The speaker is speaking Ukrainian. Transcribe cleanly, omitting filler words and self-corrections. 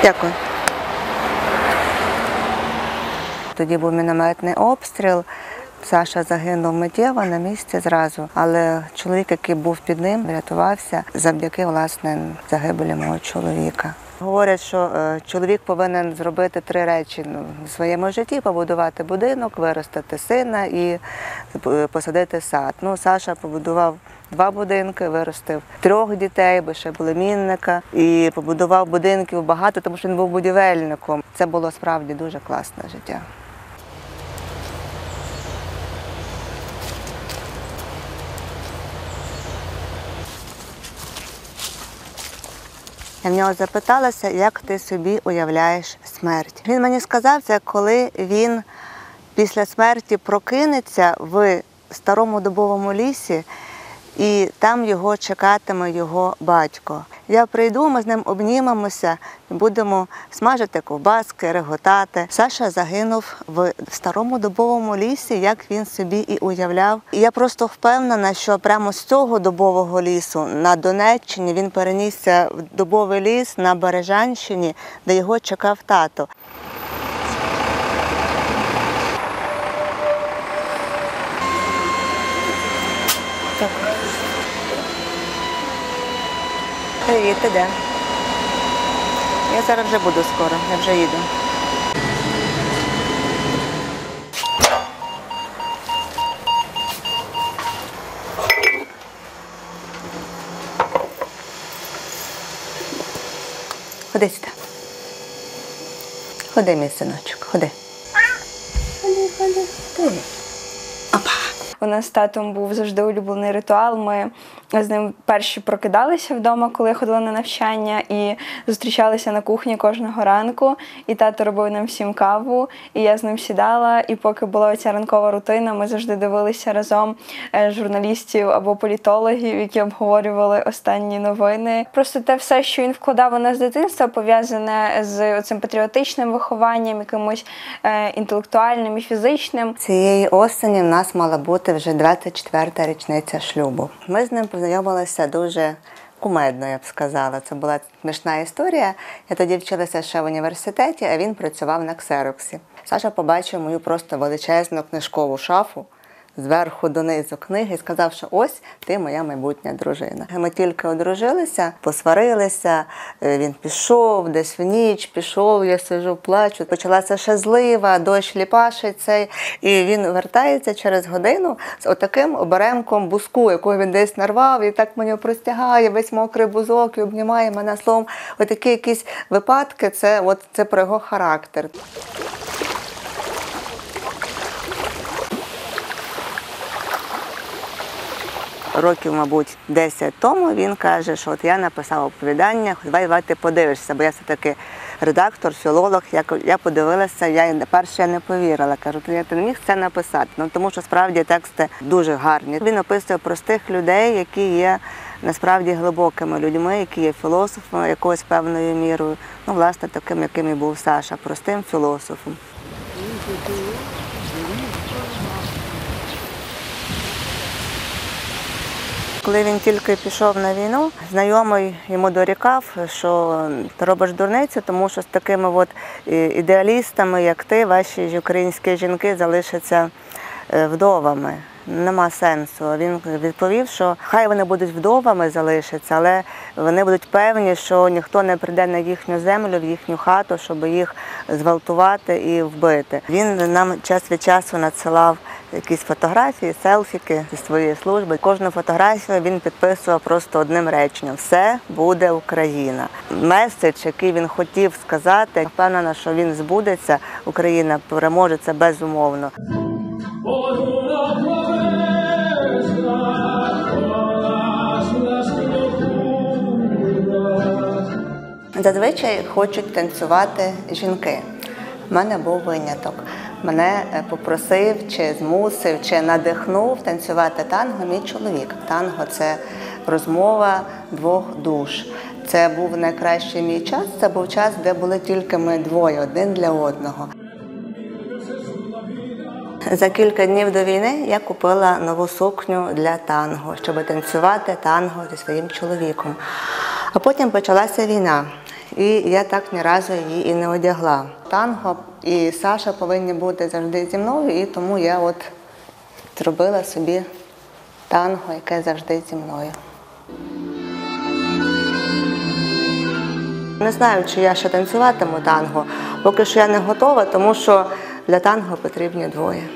Дякую. Тоді був мінометний обстріл. Саша загинув миттєво на місці зразу, але чоловік, який був під ним, врятувався завдяки, власне, загибелі мого чоловіка. Говорять, що чоловік повинен зробити 3 речі в своєму житті: побудувати будинок, виростити сина і посадити сад. Саша побудував 2 будинки, виростив 3 дітей, бо ще були мінника, і побудував будинків багато, тому що він був будівельником. Це було справді дуже класне життя. Я в нього запиталася, як ти собі уявляєш смерть. Він мені сказав, це коли він після смерті прокинеться в старому дубовому лісі, і там його чекатиме його батько. Я прийду, ми з ним обнімемося, будемо смажити ковбаски, реготати. Саша загинув в старому дубовому лісі, як він собі і уявляв. І я просто впевнена, що прямо з цього дубового лісу на Донеччині він перенісся в дубовий ліс на Бережанщині, де його чекав тато. Привіт, ти де? Я зараз вже буду скоро, я вже їду. Ходи сюди. Ходи, мій синочок, ходи. Ходи. Опа. У нас з татом був завжди улюблений ритуал. Ми з ним перші прокидалися вдома, коли ходили на навчання, і зустрічалися на кухні кожного ранку. І тато робив нам всім каву, і я з ним сідала. І поки була оця ранкова рутина, ми завжди дивилися разом журналістів або політологів, які обговорювали останні новини. Просто те все, що він вкладав у нас з дитинства, пов'язане з цим патріотичним вихованням, якимось інтелектуальним і фізичним. Цієї осені в нас мала бути вже 24-та річниця шлюбу. Ми з ним познайомилися дуже кумедно, я б сказала. Це була смішна історія. Я тоді вчилася ще в університеті, а він працював на ксероксі. Саша побачив мою просто величезну книжкову шафу, зверху донизу книги, і сказав, що ось ти моя майбутня дружина. Ми тільки одружилися, посварилися, він пішов, десь в ніч пішов, я сиджу, плачу. Почалася ще злива, дощ ліпашить цей, і він вертається через годину з отаким оберемком бузку, якого він десь нарвав, і так мені простягає, весь мокрий бузок, і обнімає мене словом. Отакі якісь випадки, це про його характер. Років, мабуть, 10 тому він каже, що от я написав оповідання, давай ти подивишся, бо я все-таки редактор, філолог. Я подивилася, перше я не повірила. Кажу, я не міг це написати, тому що справді тексти дуже гарні. Він описує простих людей, які є насправді глибокими людьми, які є філософами якоюсь певною мірою. Власне, таким, яким і був Саша, простим філософом. Коли він тільки пішов на війну, знайомий йому дорікав, що ти робиш дурницю, тому що з такими ідеалістами, як ти, ваші українські жінки залишаться вдовами. Нема сенсу. Він відповів, що хай вони будуть вдовами залишаться, але вони будуть певні, що ніхто не прийде на їхню землю, в їхню хату, щоб їх зґвалтувати і вбити. Він нам час від часу надсилав якісь фотографії, селфіки зі своєї служби. Кожну фотографію він підписував просто одним реченням: «Все буде Україна». Меседж, який він хотів сказати, впевнена, що він збудеться, Україна переможе, це безумовно. Зазвичай хочуть танцювати жінки. У мене був виняток. Мене попросив, чи змусив, чи надихнув танцювати танго мій чоловік. Танго – це розмова двох душ. Це був найкращий мій час, це був час, де були тільки ми двоє, один для одного. За кілька днів до війни я купила нову сукню для танго, щоб танцювати танго зі своїм чоловіком. А потім почалася війна. І я так ні разу її і не одягла. Танго і Саша повинні бути завжди зі мною, і тому я от зробила собі танго, яке завжди зі мною. Не знаю, чи я ще танцюватиму танго. Поки що я не готова, тому що для танго потрібні двоє.